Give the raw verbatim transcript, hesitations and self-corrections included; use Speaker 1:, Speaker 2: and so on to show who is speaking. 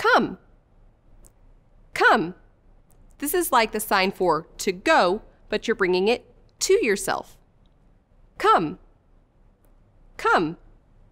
Speaker 1: Come. Come. This is like the sign for to go, but you're bringing it to yourself. Come. Come.